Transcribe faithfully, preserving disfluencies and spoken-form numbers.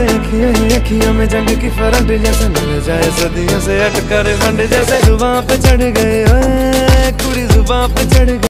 अखियों में जंग की फरंट जैसे मिल जाए सदियों से अटकर फंड जैसे जुबां पे चढ़ गए, ओए कुड़ी जुबां पे चढ़ गए।